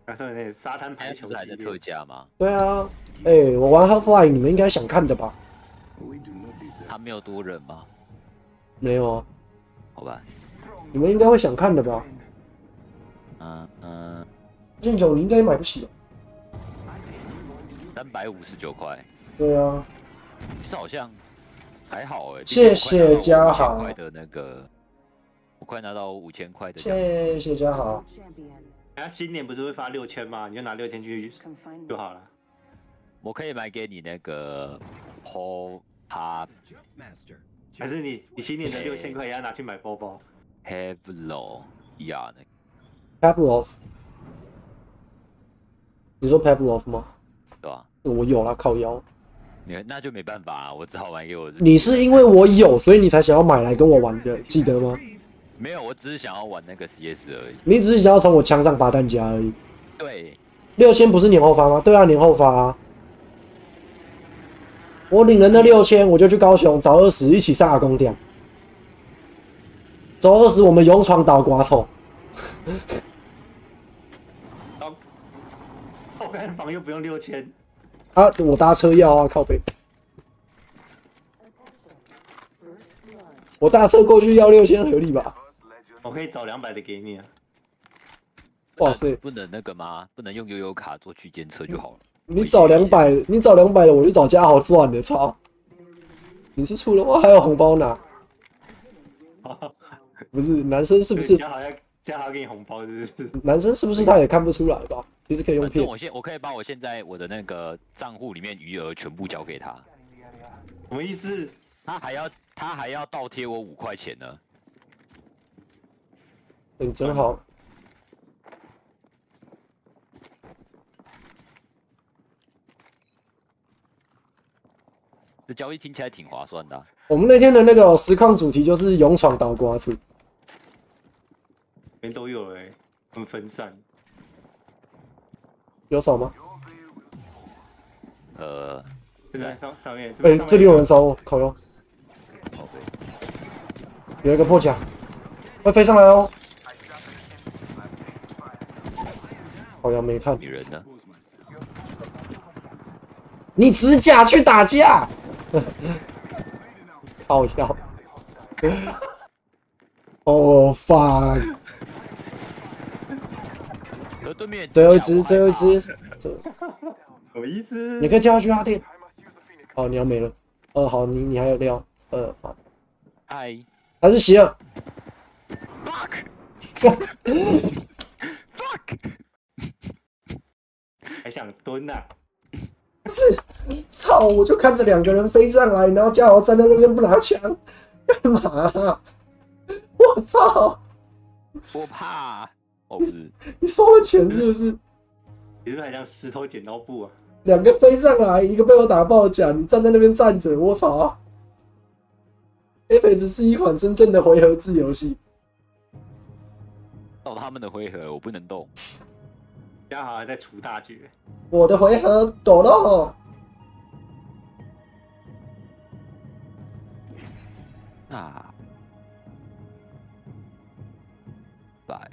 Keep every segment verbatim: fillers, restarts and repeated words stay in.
他说那沙滩排球不是还在特价吗？ 对啊，哎、欸，我玩 Half-Life， 你们应该想看的吧？ 他没有多人吗？ 没有啊。 好吧。 你们应该会想看的吧？ 嗯嗯。 剑九你应该买不起吧？ 三百五十九块。 对啊。 其实好像还好哎、欸。 谢谢嘉豪。 块的那个，我快拿到五千块的。 谢谢嘉豪。 他新年不是会发六千吗？你就拿六千去就好了。 我可以买给你那个 Paul 他， 还是你你新年的六千块也要拿去买包包 ？Pavlov 呀， 那个 Pavlov， 你说 Pavlov 吗？ 对吧？ 我有啦，靠腰。 那就没办法、啊，我只好买给我。 你是因为我有，所以你才想要买来跟我玩的，记得吗？ 没有，我只是想要玩那个 C S 而已。 你只是想要从我枪上拔弹夹而已。 对。 六千不是年后发吗？对啊，年后发啊。我领了那六千，我就去高雄找二十一起上阿公店。走二十，我们勇闯岛瓜头。 好，后干房又不用六千。 啊，我搭车要啊，靠北。我搭车过去要六千合理吧？ 我可以找两百的给你啊。 哇塞， 不能那个吗？不能用悠游卡做区间车就好了。 你找两百，你找两百的，我就找嘉豪赚的，操！你是出了话还有红包拿？不是，男生是不是？ 嘉豪要嘉豪给你红包，是不是？ 男生是不是他也看不出来吧？其实可以用骗。 我现我可以把我现在我的那个账户里面余额全部交给他。 什么意思？ 他还要他还要倒贴我五块钱呢。 你真好。 这交易听起来挺划算的、啊。 我们那天的那个实况主题就是勇闯岛瓜村， 人都有哎、欸，很分散。 有扫吗？ 呃， 就在上上面。 哎、欸，这里有人找我，靠腰。有一个破甲，会飞上来哦。好像没看。 女人呢？ 你指甲去打架。靠腰。哦 fuck。 对面最后一只，最后一只。 什么意思？ 你可以叫他去拉电。哦，你要没了。呃，好，你你还有料。呃，好。 嗨。 还是希尔。 Fuck。Fuck。 还想蹲啊？ 不是，操！我就看着两个人飞上来，然后嘉豪站在那边不拿枪，干嘛、啊？我操！ 我怕。哦，不是， 你收了钱是不是？ 你是不是还像石头剪刀布啊？ 两个飞上来，一个被我打爆甲，你站在那边站着，我操 ！Apex 是一款真正的回合制游戏。 到他们的回合，我不能动。 嘉豪还在除大绝。 我的回合抖了。 啊！白。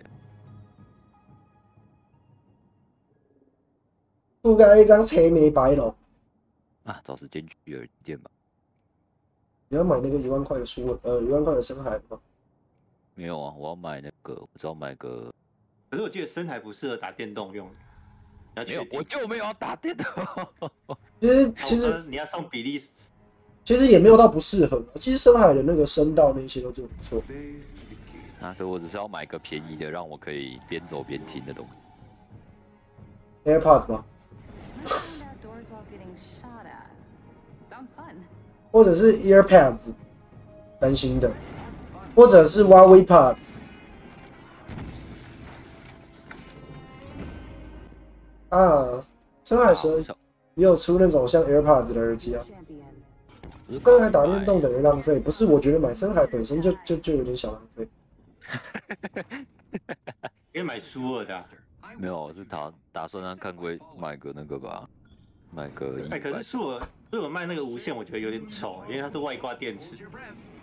覆盖一张车没白了。 啊，找时间去耳店吧。 你要买那个一万块的书，呃，一万块的深海吗？ 没有啊，我要买那个，我只要买个。 可是我记得深海不适合打电动用。 没有，我就没有要打电动。 其实其实你要送比例， 其实也没有到不适合。其实深海的那个声道那些都做不错。 啊，所以我只是要买个便宜的，让我可以边走边听的东西。AirPods 吧。或者是 EarPads， 单新的，或者是 Huawei Pods。啊，深海蛇也有出那种像 AirPods 的耳机啊。深海打电动等于浪费，不是？我觉得买深海本身就就就有点小浪费。 可以买舒尔的、啊。 没有，我是打打算让看贵买个那个吧，买个。 哎，可是舒尔舒尔卖那个无线，我觉得有点丑，因为它是外挂电池。